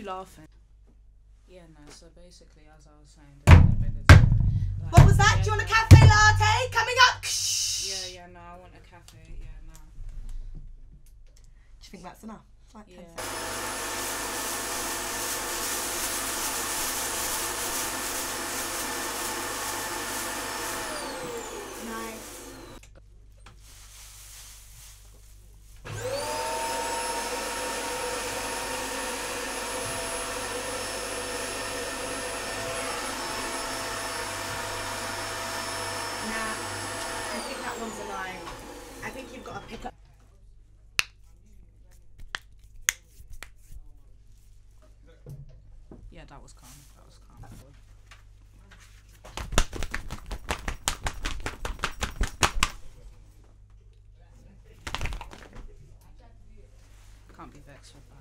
laughing. Yeah, no, so basically, as I was saying, there's a bit of, like, What was that? Do you want a cafe latte? Coming up! Yeah, no, I want a cafe, yeah, no. Do you think that's enough? It's like 10 Yeah. seconds. Nice. Nah, I think that one's a lie. I think you've got to pick up. Yeah, that was calm, that was calm. Can't be vexed with that.